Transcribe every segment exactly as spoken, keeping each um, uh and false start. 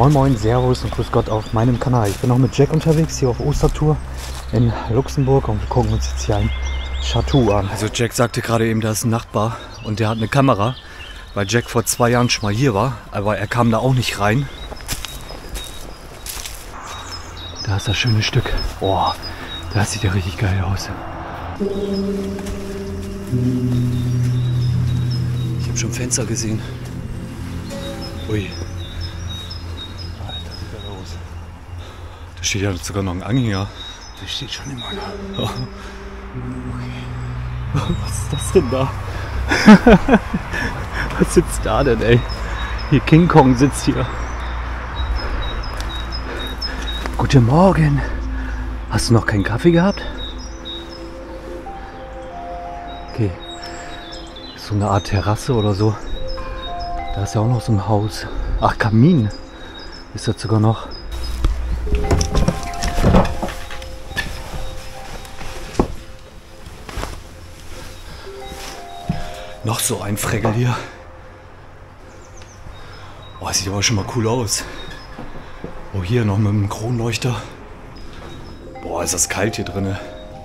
Moin Moin, Servus und Grüß Gott auf meinem Kanal. Ich bin noch mit Jack unterwegs hier auf Ostertour in Luxemburg und wir gucken uns jetzt hier ein Chateau an. Also Jack sagte gerade eben, da ist ein Nachbar und der hat eine Kamera, weil Jack vor zwei Jahren schon mal hier war, aber er kam da auch nicht rein. Da ist das schöne Stück. Boah, das sieht ja richtig geil aus. Ich habe schon Fenster gesehen. Ui. Da steht ja sogar noch ein Anhänger. Der steht schon immer da. Oh. Okay. Was ist das denn da? Was sitzt da denn, ey? Hier King Kong sitzt hier. Guten Morgen. Hast du noch keinen Kaffee gehabt? Okay. So eine Art Terrasse oder so. Da ist ja auch noch so ein Haus. Ach, Kamin ist das sogar noch. Noch so ein Fregel hier. Oh, sieht aber schon mal cool aus. Oh, hier noch mit dem Kronleuchter. Boah, ist das kalt hier drin.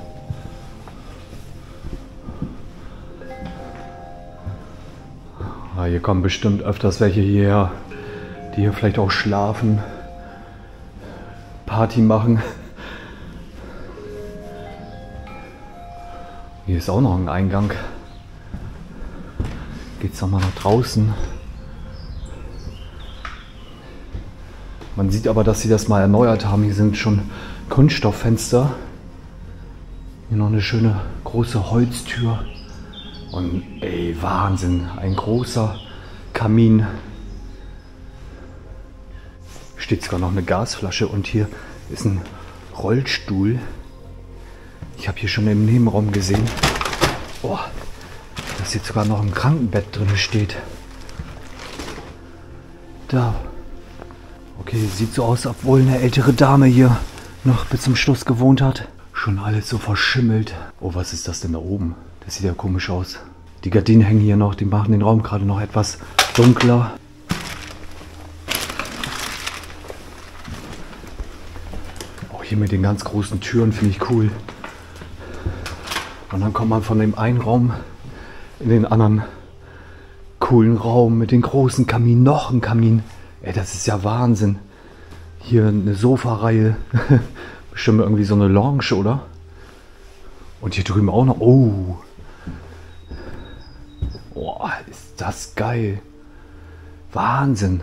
Ah, hier kommen bestimmt öfters welche hierher, die hier vielleicht auch schlafen, Party machen. Hier ist auch noch ein Eingang. Geht's noch mal nach draußen. Man sieht aber, dass sie das mal erneuert haben. Hier sind schon Kunststofffenster. Hier noch eine schöne große Holztür. Und ey, Wahnsinn, ein großer Kamin. Steht sogar noch eine Gasflasche und hier ist ein Rollstuhl. Ich habe hier schon im Nebenraum gesehen, oh, dass jetzt sogar noch ein Krankenbett drin steht. Da. Okay, sieht so aus, obwohl eine ältere Dame hier noch bis zum Schluss gewohnt hat. Schon alles so verschimmelt. Oh, was ist das denn da oben? Das sieht ja komisch aus. Die Gardinen hängen hier noch, die machen den Raum gerade noch etwas dunkler. Auch hier mit den ganz großen Türen finde ich cool. Und dann kommt man von dem einen Raum in den anderen coolen Raum mit den großen Kamin, noch ein Kamin. Ey, das ist ja Wahnsinn. Hier eine Sofareihe. Bestimmt irgendwie so eine Lounge, oder? Und hier drüben auch noch. Oh. Boah, ist das geil. Wahnsinn.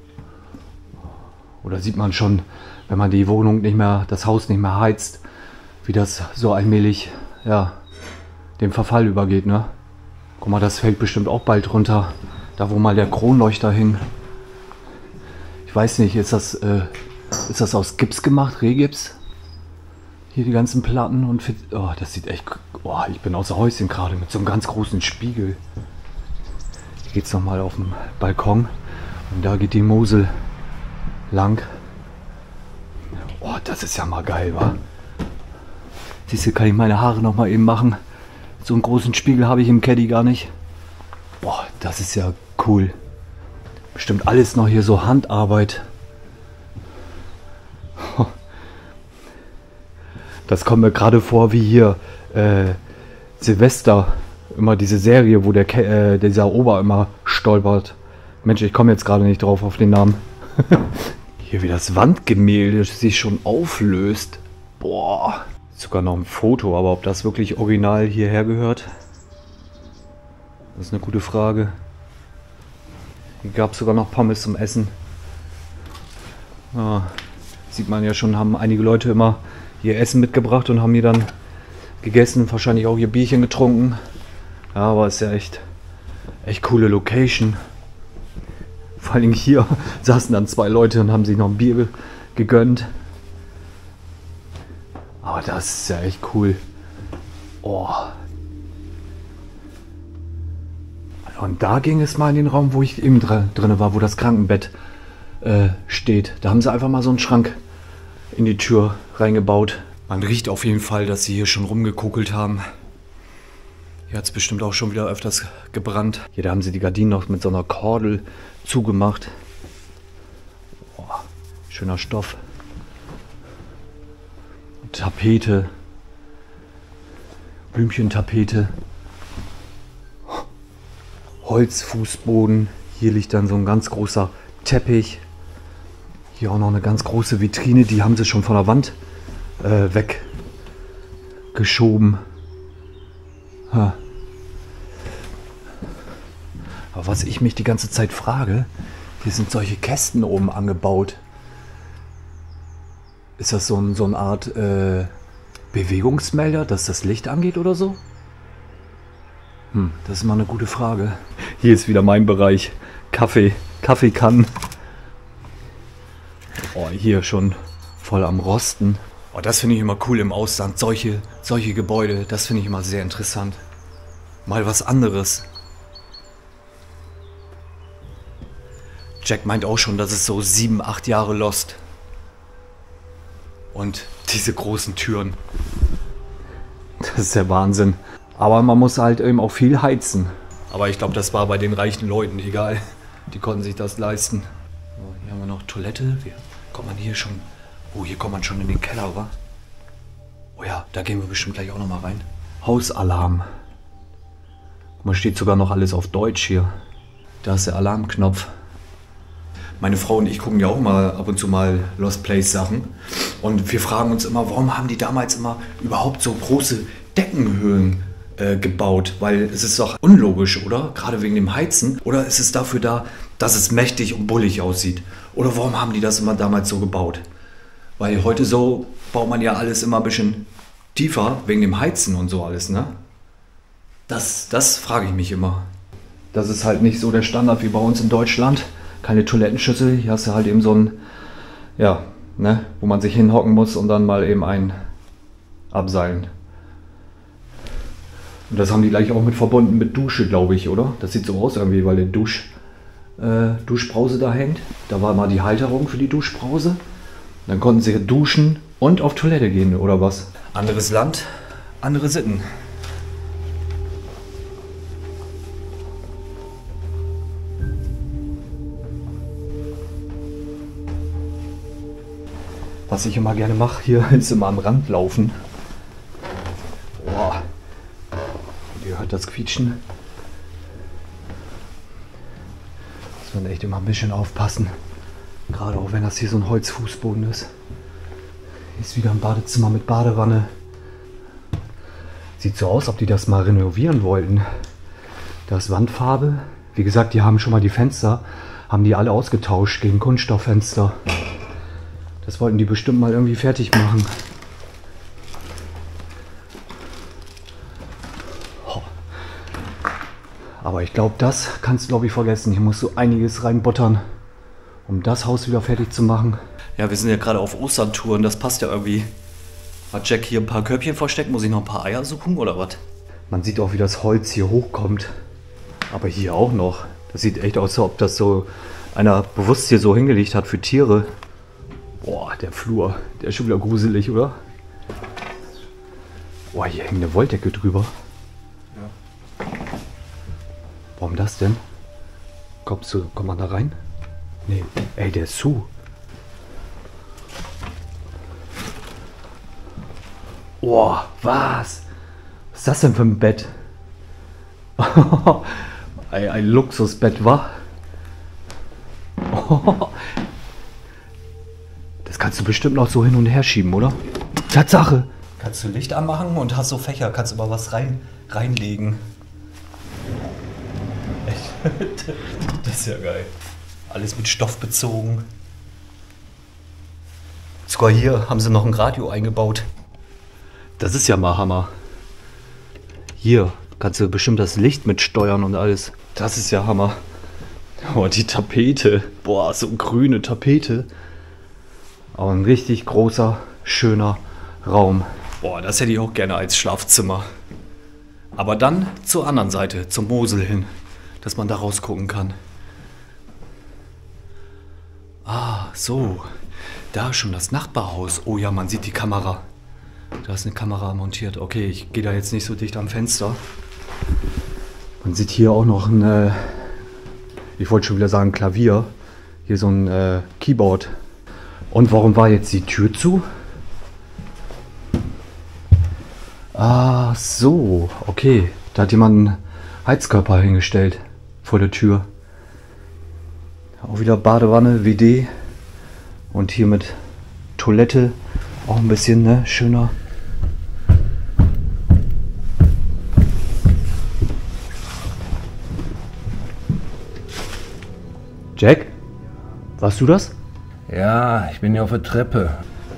Oder sieht man schon, wenn man die Wohnung nicht mehr, das Haus nicht mehr heizt, wie das so allmählich, ja, dem Verfall übergeht, ne? Guck mal, das fällt bestimmt auch bald runter. Da, wo mal der Kronleuchter hing. Ich weiß nicht, ist das, äh, ist das aus Gips gemacht, Rehgips? Hier die ganzen Platten und Fit oh, das sieht echt. Oh, ich bin außer Häuschen gerade mit so einem ganz großen Spiegel. Hier geht's noch mal auf den Balkon und da geht die Mosel lang. Oh, das ist ja mal geil, wa? Siehst du, kann ich meine Haare noch mal eben machen. So einen großen Spiegel habe ich im Caddy gar nicht. Boah, das ist ja cool. Bestimmt alles noch hier so Handarbeit. Das kommt mir gerade vor wie hier äh, Silvester. Immer diese Serie, wo der Ke äh, dieser Ober immer stolpert. Mensch, ich komme jetzt gerade nicht drauf auf den Namen. Hier wie das Wandgemälde sich schon auflöst. Boah. Sogar noch ein Foto, aber ob das wirklich original hierher gehört? Das ist eine gute Frage. Hier gab es sogar noch Pommes zum Essen. Ja, sieht man ja schon, haben einige Leute immer hier Essen mitgebracht und haben hier dann gegessen, wahrscheinlich auch ihr Bierchen getrunken. Ja, aber ist ja echt, echt coole Location. Vor allem hier saßen dann zwei Leute und haben sich noch ein Bier gegönnt. Aber das ist ja echt cool. Oh. Und da ging es mal in den Raum, wo ich eben drin war, wo das Krankenbett äh, steht. Da haben sie einfach mal so einen Schrank in die Tür reingebaut. Man riecht auf jeden Fall, dass sie hier schon rumgekuckelt haben. Hier hat es bestimmt auch schon wieder öfters gebrannt. Hier, da haben sie die Gardinen noch mit so einer Kordel zugemacht. Boah. Schöner Stoff. Tapete. Blümchentapete. Holzfußboden. Hier liegt dann so ein ganz großer Teppich. Hier auch noch eine ganz große Vitrine. Die haben sie schon von der Wand äh, weggeschoben. Ha. Aber was ich mich die ganze Zeit frage, hier sind solche Kästen oben angebaut. Ist das so, ein, so eine Art äh, Bewegungsmelder, dass das Licht angeht oder so? Hm, das ist mal eine gute Frage. Hier ist wieder mein Bereich. Kaffee, Kaffeekannen. Oh, hier schon voll am Rosten. Oh, das finde ich immer cool im Ausland. Solche, solche Gebäude, das finde ich immer sehr interessant. Mal was anderes. Jack meint auch schon, dass es so sieben, acht Jahre lost. Und diese großen Türen. Das ist der Wahnsinn. Aber man muss halt eben auch viel heizen. Aber ich glaube, das war bei den reichen Leuten egal. Die konnten sich das leisten. So, hier haben wir noch Toilette. Hier kommt man hier schon. Oh, hier kommt man schon in den Keller, wa? Oh ja, da gehen wir bestimmt gleich auch noch mal rein. Hausalarm. Man steht sogar noch alles auf Deutsch hier. Da ist der Alarmknopf. Meine Frau und ich gucken ja auch mal ab und zu mal Lost Place Sachen. Und wir fragen uns immer, warum haben die damals immer überhaupt so große Deckenhöhlen äh, gebaut? Weil es ist doch unlogisch, oder? Gerade wegen dem Heizen. Oder ist es dafür da, dass es mächtig und bullig aussieht? Oder warum haben die das immer damals so gebaut? Weil heute so baut man ja alles immer ein bisschen tiefer, wegen dem Heizen und so alles, ne? Das, das frage ich mich immer. Das ist halt nicht so der Standard wie bei uns in Deutschland. Keine Toilettenschüssel, hier hast du halt eben so ein, ja, ne, wo man sich hinhocken muss und dann mal eben ein abseilen. Und das haben die gleich auch mit verbunden mit Dusche, glaube ich, oder? Das sieht so aus irgendwie, weil der Dusch, äh, Duschbrause da hängt. Da war mal die Halterung für die Duschbrause. Dann konnten sie duschen und auf Toilette gehen, oder was? Anderes Land, andere Sitten. Was ich immer gerne mache, hier ist immer am Rand laufen. Boah. Und ihr hört das Quietschen. Muss man echt immer ein bisschen aufpassen. Gerade auch wenn das hier so ein Holzfußboden ist. Hier ist wieder ein Badezimmer mit Badewanne. Sieht so aus, als ob die das mal renovieren wollten. Da ist Wandfarbe. Wie gesagt, die haben schon mal die Fenster, haben die alle ausgetauscht gegen Kunststofffenster. Das wollten die bestimmt mal irgendwie fertig machen. Oh. Aber ich glaube, das kannst du, glaube ich, vergessen. Hier musst du einiges reinbuttern, um das Haus wieder fertig zu machen. Ja, wir sind ja gerade auf Ostern-Tour und das passt ja irgendwie. Hat Jack hier ein paar Körbchen versteckt? Muss ich noch ein paar Eier suchen oder was? Man sieht auch, wie das Holz hier hochkommt. Aber hier auch noch. Das sieht echt aus, als ob das so einer bewusst hier so hingelegt hat für Tiere. Boah, der Flur, der ist schon wieder gruselig, oder? Boah, hier hängt eine Wolldecke drüber. Ja. Warum das denn? Kommst du, kommt man da rein? Nee, ey, der ist zu. Boah, was? Was ist das denn für ein Bett? ein, ein Luxusbett, wa? Das kannst du bestimmt noch so hin und her schieben, oder? Tatsache! Kannst du Licht anmachen und hast so Fächer, kannst du mal was rein, reinlegen. Echt? Das ist ja geil. Alles mit Stoff bezogen. Sogar hier haben sie noch ein Radio eingebaut. Das ist ja mal Hammer. Hier kannst du bestimmt das Licht mitsteuern und alles. Das ist ja Hammer. Oh, die Tapete. Boah, so eine grüne Tapete. Aber ein richtig großer, schöner Raum. Boah, das hätte ich auch gerne als Schlafzimmer. Aber dann zur anderen Seite, zur Mosel hin, dass man da rausgucken kann. Ah, so. Da ist schon das Nachbarhaus. Oh ja, man sieht die Kamera. Da ist eine Kamera montiert. Okay, ich gehe da jetzt nicht so dicht am Fenster. Man sieht hier auch noch ein, äh, ich wollte schon wieder sagen Klavier. Hier so ein äh, Keyboard. Und warum war jetzt die Tür zu? Ah, so. Okay. Da hat jemand einen Heizkörper hingestellt vor der Tür. Auch wieder Badewanne, W D. Und hier mit Toilette. Auch ein bisschen, ne? Schöner. Jack? Warst du das? Ja, ich bin hier auf der Treppe.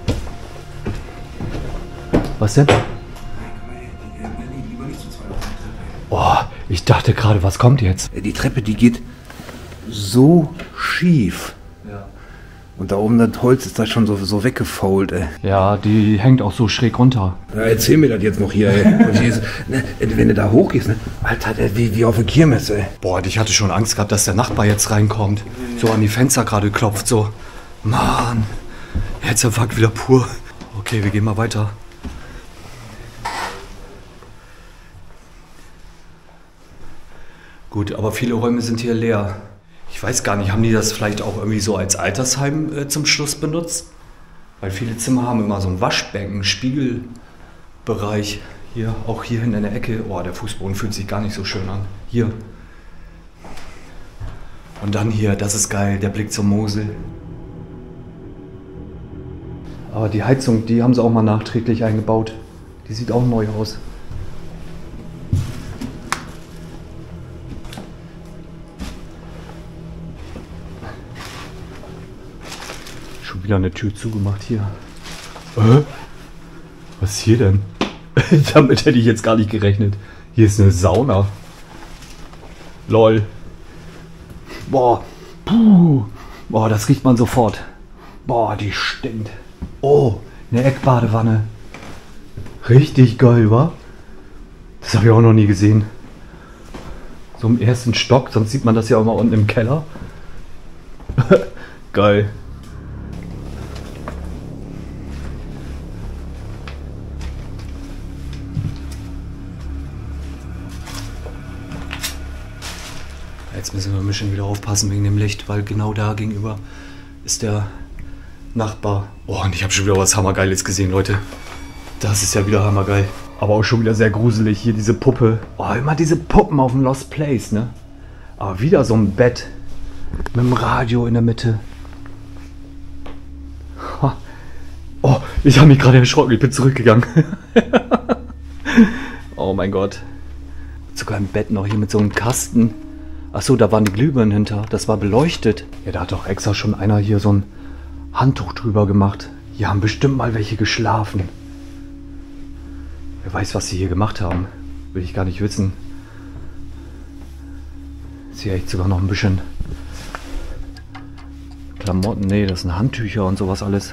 Was denn? Oh, ich dachte gerade, was kommt jetzt? Die Treppe, die geht so schief. Ja. Und da oben das Holz ist da schon so, so weggefault, ey. Ja, die hängt auch so schräg runter. Ja, erzähl mir das jetzt noch hier, ey. Und hier ist, ne, wenn du da hochgehst, ne? Alter, der, wie, wie auf der Kirmes, ey. Boah, ich hatte schon Angst gehabt, dass der Nachbar jetzt reinkommt. So an die Fenster gerade klopft, so. Mann, Herzinfarkt wieder pur. Okay, wir gehen mal weiter. Gut, aber viele Räume sind hier leer. Ich weiß gar nicht, haben die das vielleicht auch irgendwie so als Altersheim äh, zum Schluss benutzt? Weil viele Zimmer haben immer so ein Waschbecken, Spiegelbereich. Hier, auch hier hinten in der Ecke. Oh, der Fußboden fühlt sich gar nicht so schön an. Hier. Und dann hier, das ist geil, der Blick zur Mosel. Aber die Heizung, die haben sie auch mal nachträglich eingebaut. Die sieht auch neu aus. Schon wieder eine Tür zugemacht hier. Äh? Was ist hier denn? Damit hätte ich jetzt gar nicht gerechnet. Hier ist eine Sauna. Lol. Boah. Puh. Boah, das riecht man sofort. Boah, die stinkt. Oh, eine Eckbadewanne. Richtig geil, wa? Das habe ich auch noch nie gesehen. So im ersten Stock, sonst sieht man das ja auch mal unten im Keller. Geil. Jetzt müssen wir ein bisschen wieder aufpassen wegen dem Licht, weil genau da gegenüber ist der Nachbar. Oh, und ich habe schon wieder was Hammergeiles gesehen, Leute. Das ist ja wieder hammergeil. Aber auch schon wieder sehr gruselig. Hier diese Puppe. Oh, immer diese Puppen auf dem Lost Place, ne? Aber wieder so ein Bett mit dem Radio in der Mitte. Oh, ich habe mich gerade erschrocken. Ich bin zurückgegangen. Oh mein Gott. Sogar im Bett noch hier mit so einem Kasten. Achso, da waren die Glühbirnen hinter. Das war beleuchtet. Ja, da hat doch extra schon einer hier so ein Handtuch drüber gemacht. Hier haben bestimmt mal welche geschlafen. Wer weiß, was sie hier gemacht haben. Will ich gar nicht wissen. Ist hier echt sogar noch ein bisschen Klamotten. Nee, das sind Handtücher und sowas alles.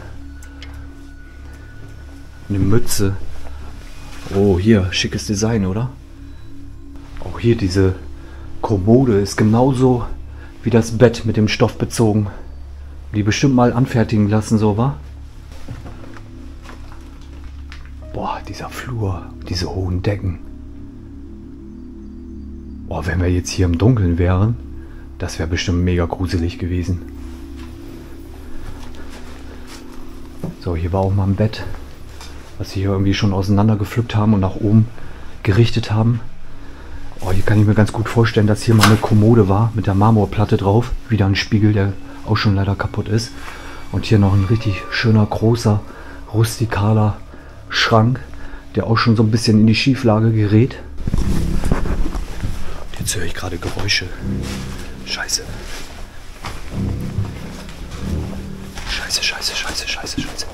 Eine Mütze. Oh, hier, schickes Design, oder? Auch hier diese Kommode ist genauso wie das Bett mit dem Stoff bezogen. Die bestimmt mal anfertigen lassen, so, wa? Boah, dieser Flur, diese hohen Decken. Boah, wenn wir jetzt hier im Dunkeln wären, das wäre bestimmt mega gruselig gewesen. So, hier war auch mal ein Bett, was sie hier irgendwie schon auseinandergepflückt haben und nach oben gerichtet haben. Oh, hier kann ich mir ganz gut vorstellen, dass hier mal eine Kommode war mit der Marmorplatte drauf. Wieder ein Spiegel, der auch schon leider kaputt ist. Und hier noch ein richtig schöner, großer, rustikaler Schrank, der auch schon so ein bisschen in die Schieflage gerät. Jetzt höre ich gerade Geräusche. Scheiße. Scheiße, scheiße, scheiße, scheiße, scheiße.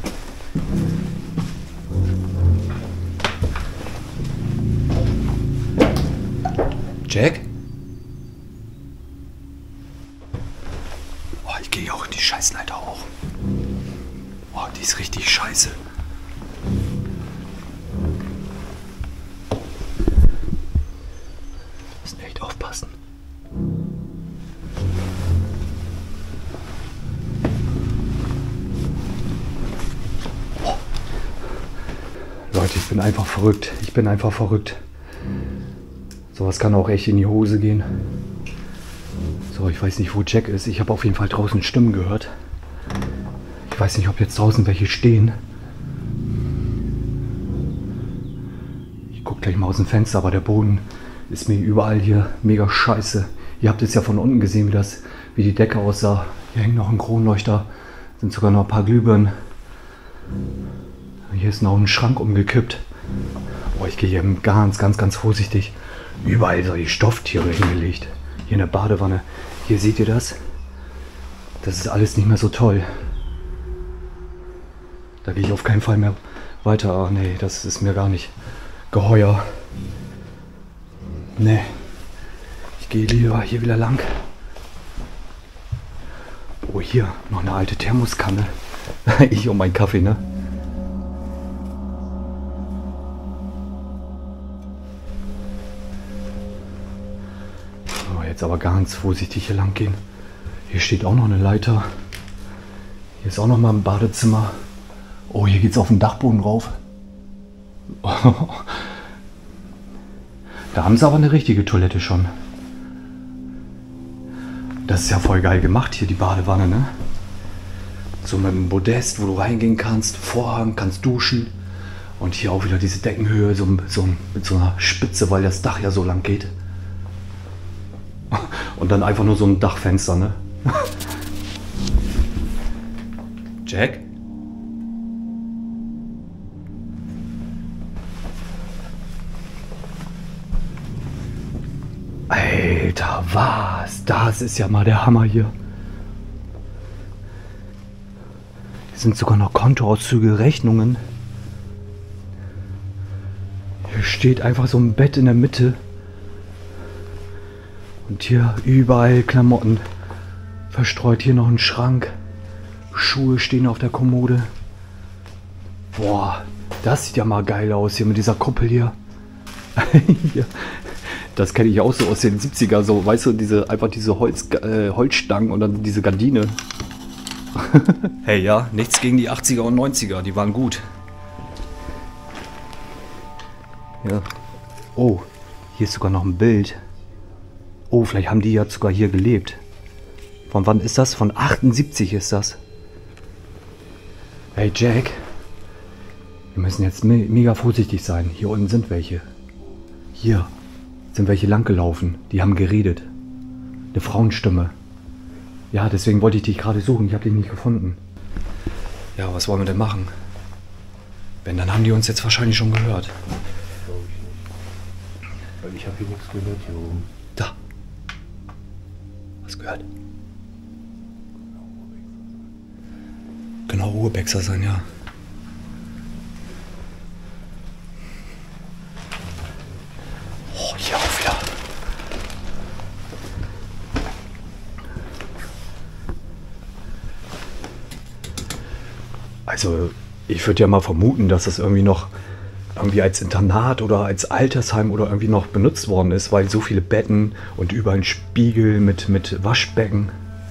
Jack? Oh, ich gehe auch in die Scheißleiter hoch. Oh, die ist richtig scheiße. Wir müssen echt aufpassen. Oh. Leute, ich bin einfach verrückt. Ich bin einfach verrückt. Sowas kann auch echt in die Hose gehen. So, ich weiß nicht, wo Jack ist. Ich habe auf jeden Fall draußen Stimmen gehört. Ich Ich weiß nicht, ob jetzt draußen welche stehen. Ich guck gleich mal aus dem Fenster, aber der Boden ist mir überall hier mega scheiße. Ihr habt es ja von unten gesehen, wie, das, wie die Decke aussah. Hier hängt noch ein Kronleuchter, sind sogar noch ein paar Glühbirnen. Hier ist noch ein Schrank umgekippt. Oh, ich gehe hier ganz, ganz, ganz vorsichtig. Überall solche Stofftiere hingelegt. Hier in der Badewanne. Hier seht ihr das? Das ist alles nicht mehr so toll. Da gehe ich auf keinen Fall mehr weiter. Ach nee, das ist mir gar nicht geheuer. Nee. Ich gehe lieber hier wieder lang. Oh, hier noch eine alte Thermoskanne. Ich und mein Kaffee, ne? Oh, jetzt aber ganz vorsichtig hier lang gehen. Hier steht auch noch eine Leiter. Hier ist auch noch mal ein Badezimmer. Oh, hier geht's auf den Dachboden rauf. Da haben sie aber eine richtige Toilette schon. Das ist ja voll geil gemacht hier, die Badewanne, ne? So mit einem Podest, wo du reingehen kannst, Vorhang, kannst duschen. Und hier auch wieder diese Deckenhöhe, so, so mit so einer Spitze, weil das Dach ja so lang geht. Und dann einfach nur so ein Dachfenster, ne? Jack? Alter, was? Das ist ja mal der Hammer hier. Hier sind sogar noch Kontoauszüge, Rechnungen. Hier steht einfach so ein Bett in der Mitte. Und hier überall Klamotten verstreut. Hier noch ein Schrank. Schuhe stehen auf der Kommode. Boah, das sieht ja mal geil aus hier mit dieser Kuppel hier. Hier. Das kenne ich auch so aus den siebziger, so, weißt du, diese, einfach diese Holz, äh, Holzstangen und dann diese Gardine. Hey, ja, nichts gegen die achtziger und neunziger, die waren gut. Ja. Oh, hier ist sogar noch ein Bild. Oh, vielleicht haben die ja sogar hier gelebt. Von wann ist das? Von achtundsiebzig ist das. Hey Jack, wir müssen jetzt me mega vorsichtig sein. Hier unten sind welche. Hier sind welche langgelaufen. Die haben geredet. Eine Frauenstimme. Ja, deswegen wollte ich dich gerade suchen. Ich habe dich nicht gefunden. Ja, was wollen wir denn machen? Wenn, dann haben die uns jetzt wahrscheinlich schon gehört. Glaube ich nicht. Weil ich habe hier nichts gehört hier oben. Da. Was gehört? Genau, Ruhebexer sein, ja. Oh, hier auch wieder. Also, ich würde ja mal vermuten, dass das irgendwie noch irgendwie als Internat oder als Altersheim oder irgendwie noch benutzt worden ist, weil so viele Betten und überall ein Spiegel mit, mit Waschbecken.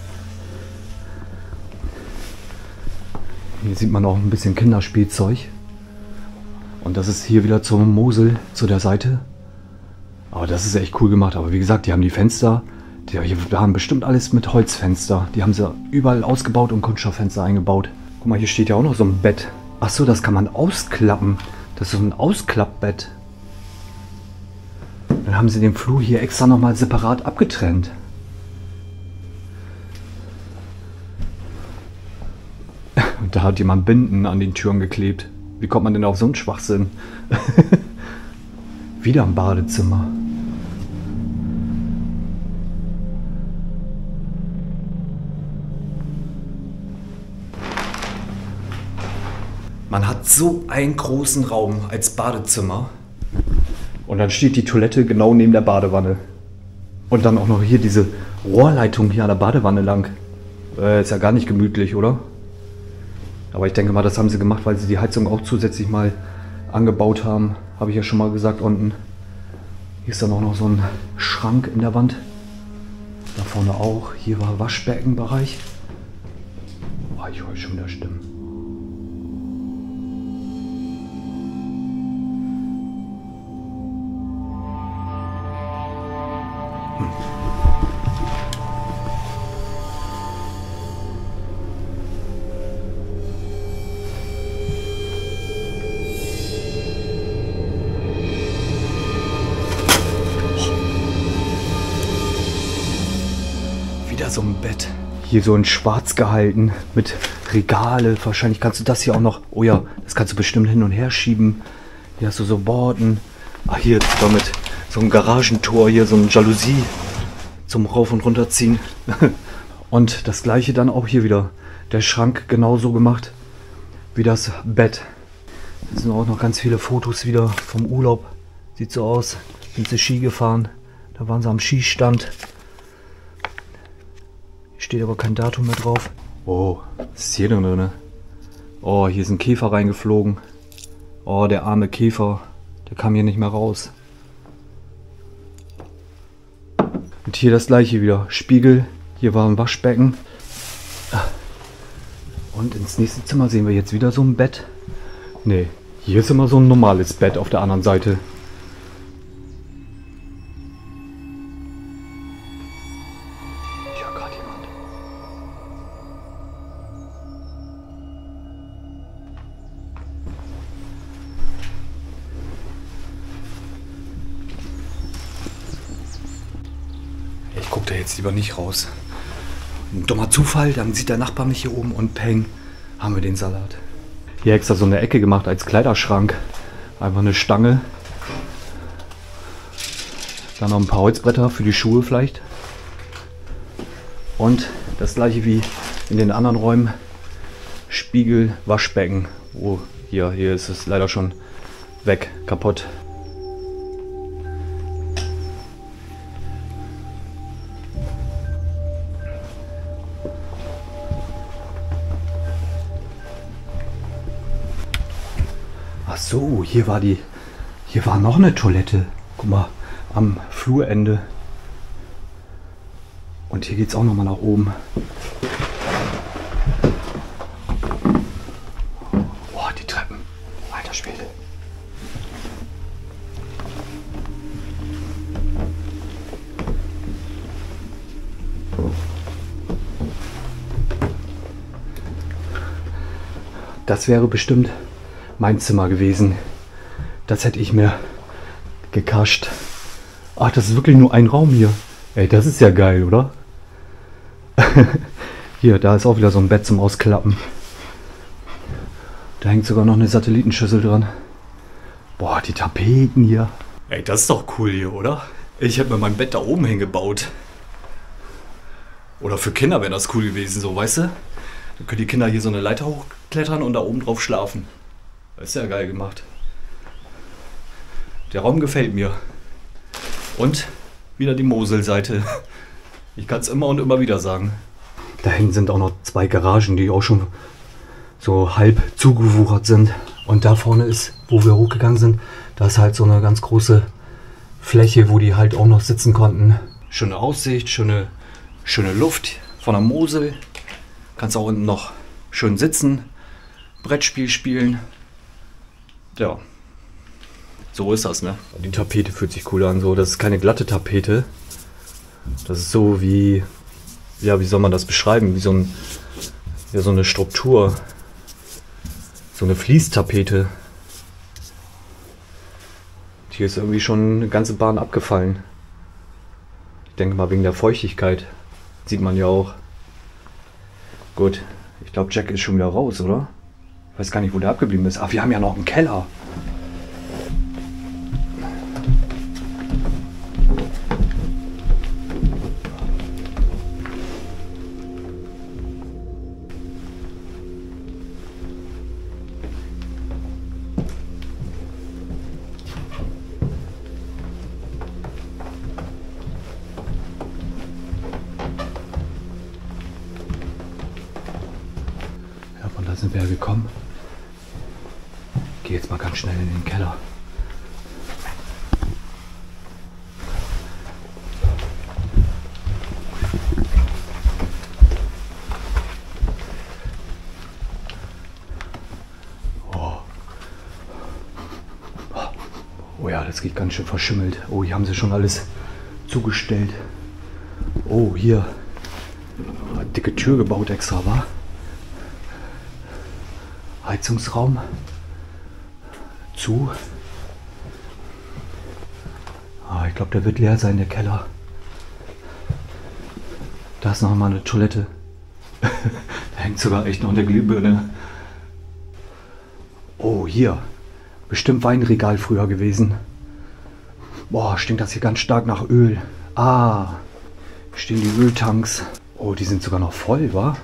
Hier sieht man auch ein bisschen Kinderspielzeug. Und das ist hier wieder zur Mosel, zu der Seite. Aber das ist echt cool gemacht. Aber wie gesagt, die haben die Fenster, die haben bestimmt alles mit Holzfenster. Die haben sie überall ausgebaut und Kunststofffenster eingebaut. Guck mal, hier steht ja auch noch so ein Bett. Ach so, das kann man ausklappen. Das ist so ein Ausklappbett. Dann haben sie den Flur hier extra nochmal separat abgetrennt. Und da hat jemand Binden an den Türen geklebt. Wie kommt man denn auf so einen Schwachsinn? Wieder ein Badezimmer. Man hat so einen großen Raum als Badezimmer. Und dann steht die Toilette genau neben der Badewanne. Und dann auch noch hier diese Rohrleitung hier an der Badewanne lang. Äh, ist ja gar nicht gemütlich, oder? Aber ich denke mal, das haben sie gemacht, weil sie die Heizung auch zusätzlich mal angebaut haben. Habe ich ja schon mal gesagt unten. Hier ist dann auch noch so ein Schrank in der Wand. Da vorne auch. Hier war Waschbeckenbereich. Oh, ich höre schon wieder Stimmen. Hm. so ein Bett. Hier so in schwarz gehalten mit Regale. Wahrscheinlich kannst du das hier auch noch... Oh ja, das kannst du bestimmt hin und her schieben. Hier hast du so Borden. Ach, hier sogar mit so einem Garagentor. Hier so ein Jalousie zum Rauf- und Runterziehen. Und das gleiche dann auch hier wieder. Der Schrank genauso gemacht wie das Bett. Hier sind auch noch ganz viele Fotos wieder vom Urlaub. Sieht so aus. Sind sie Ski gefahren. Da waren sie am Skistand. Steht aber kein Datum mehr drauf. Oh, was ist hier denn drin? Oh, hier ist ein Käfer reingeflogen. Oh, der arme Käfer. Der kam hier nicht mehr raus. Und hier das gleiche wieder. Spiegel. Hier war ein Waschbecken. Und ins nächste Zimmer sehen wir jetzt wieder so ein Bett. Nee, hier ist immer so ein normales Bett auf der anderen Seite. Ich gucke da jetzt lieber nicht raus. Ein dummer Zufall, dann sieht der Nachbar mich hier oben und peng, haben wir den Salat. Hier extra so eine Ecke gemacht als Kleiderschrank. Einfach eine Stange. Dann noch ein paar Holzbretter für die Schuhe vielleicht. Und das gleiche wie in den anderen Räumen. Spiegel, Waschbecken. Oh, hier, hier ist es leider schon weg, kaputt. Ach so, hier war die, hier war noch eine Toilette. Guck mal, am Flurende. Und hier geht es auch noch mal nach oben. Boah, die Treppen. Alter Schwede. Das wäre bestimmt mein Zimmer gewesen. Das hätte ich mir gekascht. Ach, das ist wirklich nur ein Raum hier. Ey, das ist ja geil, oder? Hier, da ist auch wieder so ein Bett zum Ausklappen. Da hängt sogar noch eine Satellitenschüssel dran. Boah, die Tapeten hier. Ey, das ist doch cool hier, oder? Ich hätte mir mein Bett da oben hingebaut. Oder für Kinder wäre das cool gewesen, so, weißt du? Dann können die Kinder hier so eine Leiter hochklettern und da oben drauf schlafen. Das ist ja geil gemacht. Der Raum gefällt mir. Und wieder die Moselseite. Ich kann es immer und immer wieder sagen. Da hinten sind auch noch zwei Garagen, die auch schon so halb zugewuchert sind. Und da vorne ist, wo wir hochgegangen sind, da ist halt so eine ganz große Fläche, wo die halt auch noch sitzen konnten. Schöne Aussicht, schöne, schöne Luft von der Mosel. Kannst auch unten noch schön sitzen, Brettspiel spielen. Ja, so ist das, ne? Die Tapete fühlt sich cool an, so. Das ist keine glatte Tapete. Das ist so wie, ja, wie soll man das beschreiben? Wie so, ein, ja, so eine Struktur. So eine Fließtapete. Hier ist irgendwie schon eine ganze Bahn abgefallen. Ich denke mal wegen der Feuchtigkeit. Sieht man ja auch. Gut, ich glaube Jack ist schon wieder raus, oder? Ich weiß gar nicht, wo der abgeblieben ist. Ach, wir haben ja noch einen Keller. Ja, von da sind wir ja gekommen. Ich gehe jetzt mal ganz schnell in den Keller. Oh. Oh ja, das riecht ganz schön verschimmelt. Oh, hier haben sie schon alles zugestellt. Oh, hier. Eine dicke Tür gebaut extra, wa? Heizungsraum. Zu. Ah, ich glaube, der wird leer sein, der Keller. Da ist noch mal eine Toilette. Da hängt sogar echt noch eine Glühbirne. Oh, hier. Bestimmt Weinregal früher gewesen. Boah, stinkt das hier ganz stark nach Öl. Ah, hier stehen die Öltanks. Oh, die sind sogar noch voll, wa?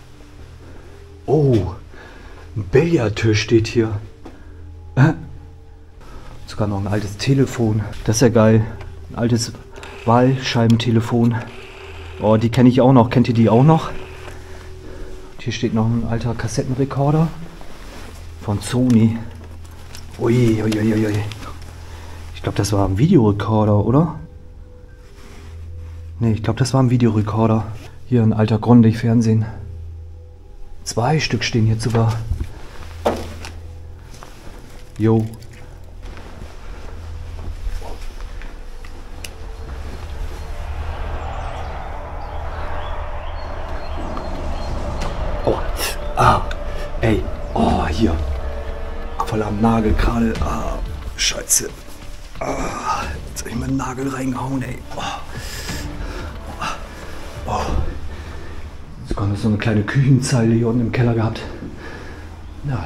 Oh, ein Billardtisch steht hier. Äh? Sogar noch ein altes Telefon. Das ist ja geil. Ein altes Wahlscheibentelefon. Oh, die kenne ich auch noch. Kennt ihr die auch noch? Und hier steht noch ein alter Kassettenrekorder von Sony. Ui, ui, ui, ui. Ich glaube, das war ein Videorekorder, oder? Ne, ich glaube, das war ein Videorekorder. Hier ein alter Grundig-Fernsehen. Zwei Stück stehen hier sogar. Jo. Oh, ah, ey, oh, hier. Voll am Nagel gerade. Ah, scheiße. Ah, jetzt soll ich mir einen Nagel reingehauen, ey. Oh. Oh. Jetzt kommt so eine kleine Küchenzeile hier unten im Keller gehabt. Ja.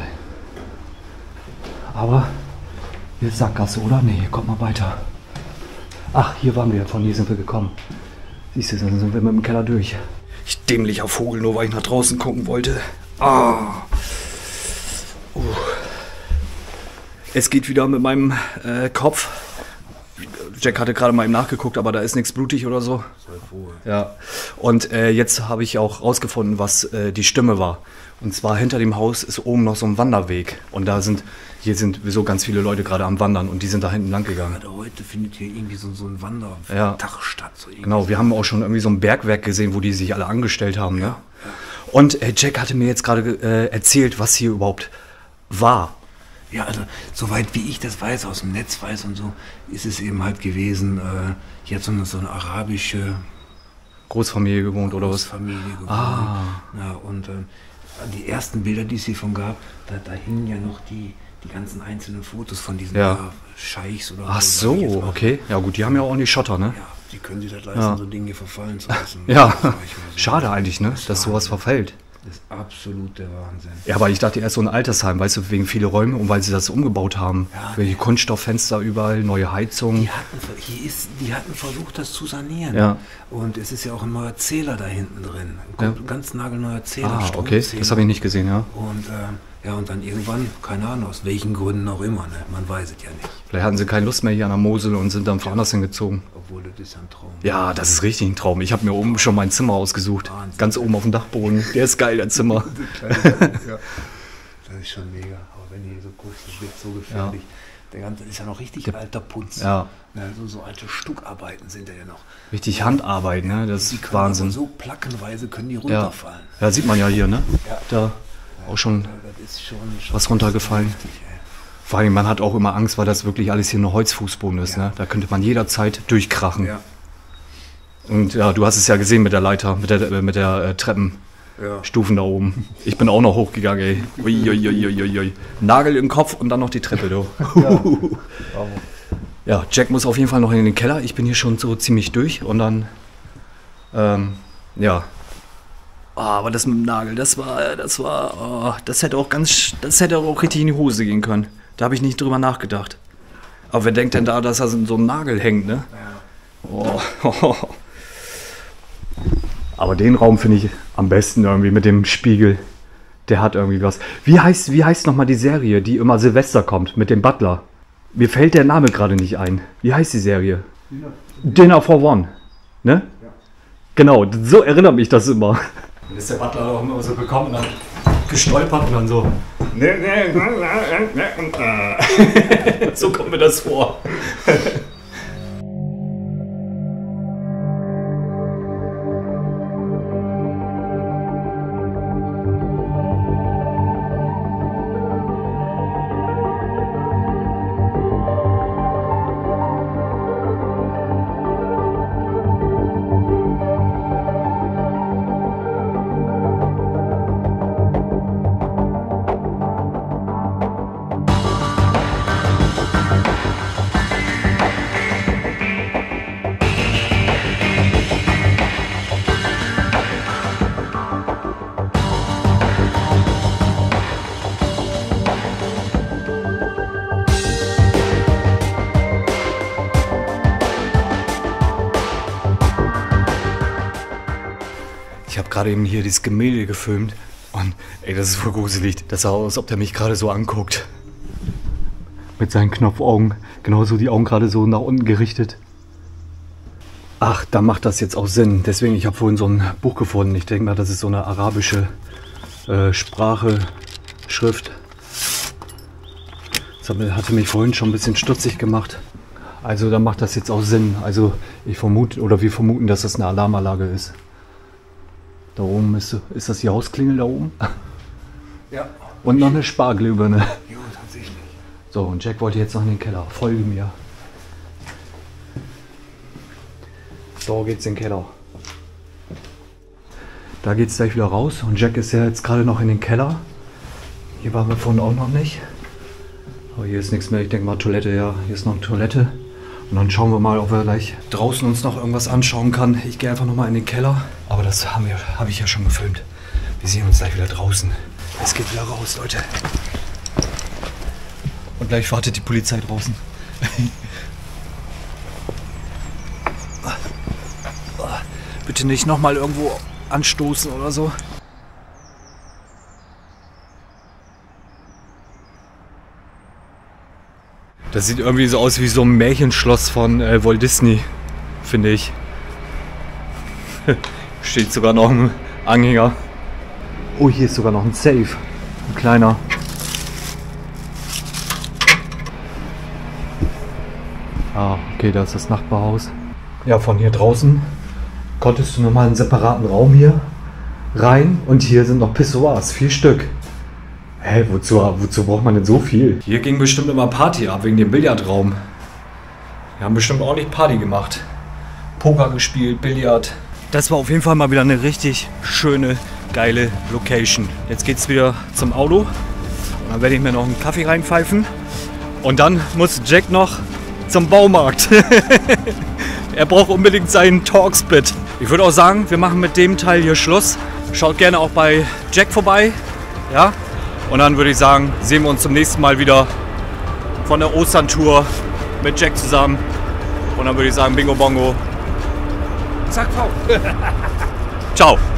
Aber hier ist Sackgasse, oder? Nee, hier kommt mal weiter. Ach, hier waren wir, von hier sind wir gekommen. Siehst du, dann sind wir mit dem Keller durch. Ich dämlicher Vogel, nur weil ich nach draußen gucken wollte. Ah. Uh. Es geht wieder mit meinem äh, Kopf. Jack hatte gerade mal eben nachgeguckt, aber da ist nichts blutig oder so. Ja. Und äh, jetzt habe ich auch rausgefunden, was äh, die Stimme war. Und zwar hinter dem Haus ist oben noch so ein Wanderweg. Und da sind, hier sind sowieso ganz viele Leute gerade am Wandern und die sind da hinten lang gegangen. Gerade heute findet hier irgendwie so, so ein Wandertag ja. statt. So genau, wir haben auch schon irgendwie so ein Bergwerk gesehen, wo die sich alle angestellt haben. Ne? Ja, ja. Und äh, Jack hatte mir jetzt gerade äh, erzählt, was hier überhaupt war. Ja, also soweit wie ich das weiß, aus dem Netz weiß und so, ist es eben halt gewesen, äh, hier hat so eine, so eine arabische Großfamilie gewohnt oder was? Großfamilie gewohnt. Ah. Ja, und äh, die ersten Bilder, die es hiervon gab, da, da hingen ja noch die, die ganzen einzelnen Fotos von diesen ja. äh, Scheichs oder Ach so, so okay. Ja gut, die haben ja auch die Schotter, ne? Ja, die können sich das leisten, ja. so Dinge verfallen zu lassen. Ja, so. Schade eigentlich, ne? Das dass sowas verfällt. Das ist absolut der Wahnsinn. Ja, aber ich dachte erst so ein Altersheim, weißt du, wegen viele Räume und weil sie das umgebaut haben. Ja, welche ja. Kunststofffenster überall, neue Heizungen. Die hatten, hier ist, die hatten versucht, das zu sanieren. Ja. Und es ist ja auch ein neuer Zähler da hinten drin. Ein ja. ganz nagelneuer Zähler. Ah, okay, das habe ich nicht gesehen, ja. Und, äh, ja, und dann irgendwann, keine Ahnung, aus welchen Gründen auch immer, ne? Man weiß es ja nicht. Vielleicht hatten sie keine Lust mehr hier an der Mosel und sind dann woanders ja. hingezogen. Obwohl, das ist ja ein Traum. Ja, das ist richtig ein Traum. Ich habe mir oben schon mein Zimmer ausgesucht. Wahnsinn. Ganz oben auf dem Dachboden. Der ist geil, der Zimmer. Das ist schon mega. Aber wenn du hier so guckst, das wird so gefährlich. Ja. Der ganze ist ja noch richtig der, alter Putz. Ja. Also so alte Stuckarbeiten sind ja noch. Richtig Handarbeit, ne? Das ist Wahnsinn. So plackenweise können die runterfallen. Ja, ja sieht man ja hier, ne? Ja. Da ja. auch schon, ja, das ist schon, schon was runtergefallen. Richtig, vor allem, man hat auch immer Angst, weil das wirklich alles hier nur Holzfußboden ist. Ja. Ne? Da könnte man jederzeit durchkrachen. Ja. Und ja, du hast es ja gesehen mit der Leiter, mit der, mit der äh, Treppenstufen ja. da oben. Ich bin auch noch hochgegangen, ey. Ui, ui, ui, ui, ui. Nagel im Kopf und dann noch die Treppe, du. Ja. Ja, Jack muss auf jeden Fall noch in den Keller. Ich bin hier schon so ziemlich durch und dann, ähm, ja. Oh, aber das mit dem Nagel, das war, das war, oh, das hätte auch ganz, das hätte auch richtig in die Hose gehen können. Da habe ich nicht drüber nachgedacht. Aber wer denkt denn da, dass er so ein Nagel hängt, ne? Ja. Oh, oh, oh. Aber den Raum finde ich am besten irgendwie mit dem Spiegel. Der hat irgendwie was. Wie heißt, wie heißt nochmal die Serie, die immer Silvester kommt, mit dem Butler? Mir fällt der Name gerade nicht ein. Wie heißt die Serie? Dinner, Dinner for One. Ne? Ja. Genau, so erinnert mich das immer. Dann ist der Butler auch immer so gekommen und dann gestolpert und dann so. So kommt mir das vor. Ich habe gerade eben hier dieses Gemälde gefilmt und ey, das ist voll gruselig. Das sah aus, als ob der mich gerade so anguckt. Mit seinen Knopfaugen. Genauso die Augen gerade so nach unten gerichtet. Ach, da macht das jetzt auch Sinn. Deswegen, ich habe vorhin so ein Buch gefunden. Ich denke mal, das ist so eine arabische äh, Sprache, Schrift. Das hatte mich vorhin schon ein bisschen stutzig gemacht. Also da macht das jetzt auch Sinn. Also ich vermute, oder wir vermuten, dass das eine Alarmanlage ist. Da oben ist, ist das die Hausklingel da oben? Ja. Und noch eine Sparglühbirne. Jo, tatsächlich. So, und Jack wollte jetzt noch in den Keller. Folge mir. So geht's in den Keller. Da geht's gleich wieder raus. Und Jack ist ja jetzt gerade noch in den Keller. Hier waren wir vorhin auch noch nicht. Aber hier ist nichts mehr. Ich denke mal Toilette, ja. Hier ist noch eine Toilette. Und dann schauen wir mal, ob wir gleich draußen uns noch irgendwas anschauen kann. Ich gehe einfach noch mal in den Keller. Aber das habe hab ich ja schon gefilmt. Wir sehen uns gleich wieder draußen. Es geht wieder raus, Leute. Und gleich wartet die Polizei draußen. Bitte nicht noch mal irgendwo anstoßen oder so. Das sieht irgendwie so aus wie so ein Märchenschloss von äh, Walt Disney, finde ich. Steht sogar noch ein Anhänger. Oh, hier ist sogar noch ein Safe. Ein kleiner. Ah, okay, da ist das Nachbarhaus. Ja, von hier draußen konntest du nochmal einen separaten Raum hier rein. Und hier sind noch Pissoirs, vier Stück. Hä, wozu, wozu braucht man denn so viel? Hier ging bestimmt immer Party ab, wegen dem Billardraum. Wir haben bestimmt ordentlich Party gemacht. Poker gespielt, Billard. Das war auf jeden Fall mal wieder eine richtig schöne, geile Location. Jetzt geht's wieder zum Auto. Und dann werde ich mir noch einen Kaffee reinpfeifen. Und dann muss Jack noch zum Baumarkt. Er braucht unbedingt seinen Torx-Bit. Ich würde auch sagen, wir machen mit dem Teil hier Schluss. Schaut gerne auch bei Jack vorbei. Ja? Und dann würde ich sagen, sehen wir uns zum nächsten Mal wieder von der Ostern-Tour mit Jack zusammen. Und dann würde ich sagen, Bingo Bongo. Zack, Frau. Ciao.